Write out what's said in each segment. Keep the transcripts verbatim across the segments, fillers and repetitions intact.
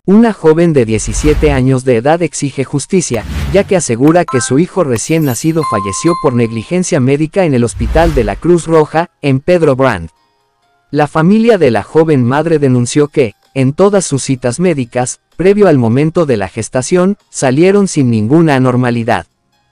Una joven de diecisiete años de edad exige justicia, ya que asegura que su hijo recién nacido falleció por negligencia médica en el hospital de la Cruz Roja, en Pedro Brand. La familia de la joven madre denunció que, en todas sus citas médicas, previo al momento de la gestación, salieron sin ninguna anormalidad.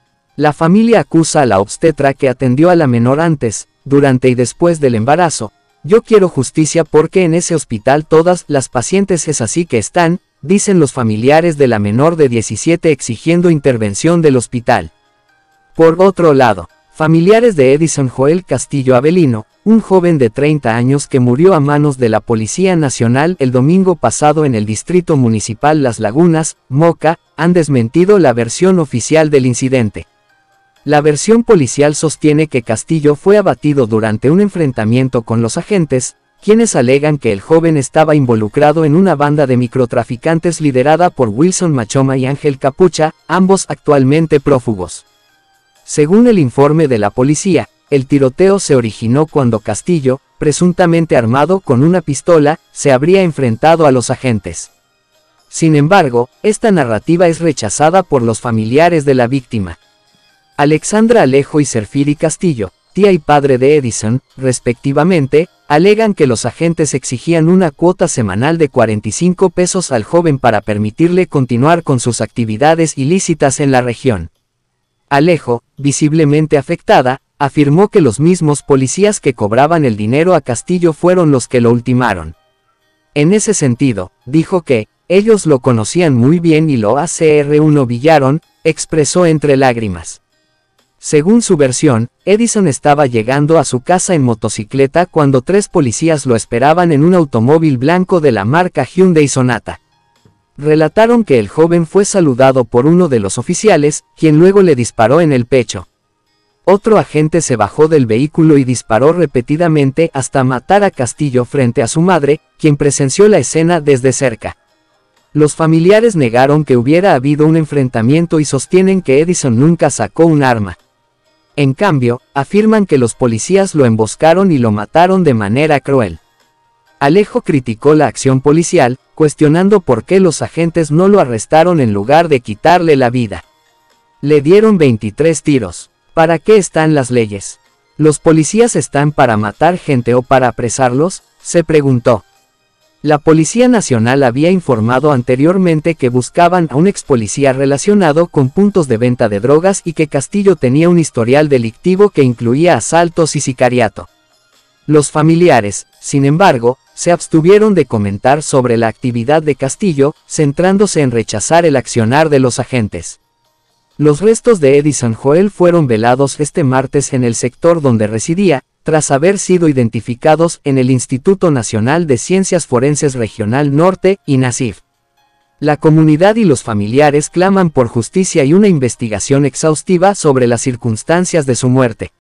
La familia acusa a la obstetra que atendió a la menor antes, durante y después del embarazo. Yo quiero justicia porque en ese hospital todas las pacientes es así que están, dicen los familiares de la menor de diecisiete exigiendo intervención del hospital. Por otro lado, familiares de Edison Joel Castillo Avelino, un joven de treinta años que murió a manos de la Policía Nacional el domingo pasado en el Distrito Municipal Las Lagunas, Moca, han desmentido la versión oficial del incidente. La versión policial sostiene que Castillo fue abatido durante un enfrentamiento con los agentes, quienes alegan que el joven estaba involucrado en una banda de microtraficantes liderada por Wilson Machoma y Ángel Capucha, ambos actualmente prófugos. Según el informe de la policía, el tiroteo se originó cuando Castillo, presuntamente armado con una pistola, se habría enfrentado a los agentes. Sin embargo, esta narrativa es rechazada por los familiares de la víctima. Alexandra Alejo y Serfiri Castillo, tía y padre de Edison, respectivamente, alegan que los agentes exigían una cuota semanal de cuarenta y cinco pesos al joven para permitirle continuar con sus actividades ilícitas en la región. Alejo, visiblemente afectada, afirmó que los mismos policías que cobraban el dinero a Castillo fueron los que lo ultimaron. En ese sentido, dijo que, ellos lo conocían muy bien y lo humillaron, expresó entre lágrimas. Según su versión, Edison estaba llegando a su casa en motocicleta cuando tres policías lo esperaban en un automóvil blanco de la marca Hyundai Sonata. Relataron que el joven fue saludado por uno de los oficiales, quien luego le disparó en el pecho. Otro agente se bajó del vehículo y disparó repetidamente hasta matar a Castillo frente a su madre, quien presenció la escena desde cerca. Los familiares negaron que hubiera habido un enfrentamiento y sostienen que Edison nunca sacó un arma. En cambio, afirman que los policías lo emboscaron y lo mataron de manera cruel. Alejo criticó la acción policial, cuestionando por qué los agentes no lo arrestaron en lugar de quitarle la vida. Le dieron veintitrés tiros. ¿Para qué están las leyes? ¿Los policías están para matar gente o para apresarlos?, se preguntó. La Policía Nacional había informado anteriormente que buscaban a un ex policía relacionado con puntos de venta de drogas y que Castillo tenía un historial delictivo que incluía asaltos y sicariato. Los familiares, sin embargo, se abstuvieron de comentar sobre la actividad de Castillo, centrándose en rechazar el accionar de los agentes. Los restos de Edison Joel fueron velados este martes en el sector donde residía, tras haber sido identificados en el Instituto Nacional de Ciencias Forenses Regional Norte, INACIF. La comunidad y los familiares claman por justicia y una investigación exhaustiva sobre las circunstancias de su muerte.